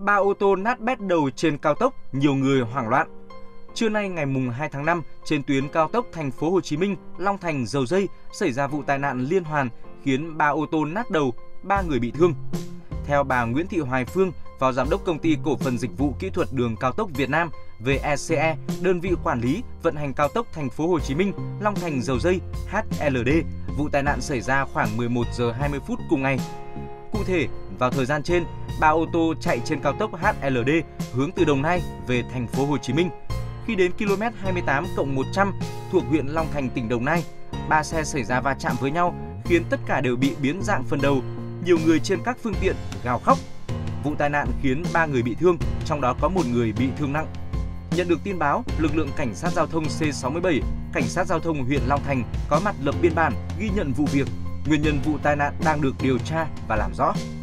Ba ô tô nát bét đầu trên cao tốc, nhiều người hoảng loạn. Trưa nay ngày 2 tháng 5, trên tuyến cao tốc Thành phố Hồ Chí Minh - Long Thành - Dầu Giây xảy ra vụ tai nạn liên hoàn khiến 3 ô tô nát đầu, 3 người bị thương. Theo bà Nguyễn Thị Hoài Phương, Phó Giám đốc Công ty Cổ phần Dịch vụ Kỹ thuật Đường cao tốc Việt Nam (VECE), đơn vị quản lý vận hành cao tốc Thành phố Hồ Chí Minh - Long Thành - Dầu Giây (HLD), vụ tai nạn xảy ra khoảng 11 giờ 20 phút cùng ngày. Cụ thể, vào thời gian trên, 3 ô tô chạy trên cao tốc HLD hướng từ Đồng Nai về Thành phố Hồ Chí Minh. Khi đến km 28+100 thuộc huyện Long Thành, tỉnh Đồng Nai, 3 xe xảy ra va chạm với nhau khiến tất cả đều bị biến dạng phần đầu. Nhiều người trên các phương tiện gào khóc. Vụ tai nạn khiến 3 người bị thương, trong đó có 1 người bị thương nặng. Nhận được tin báo, lực lượng cảnh sát giao thông C67, cảnh sát giao thông huyện Long Thành có mặt lập biên bản, ghi nhận vụ việc. Nguyên nhân vụ tai nạn đang được điều tra và làm rõ.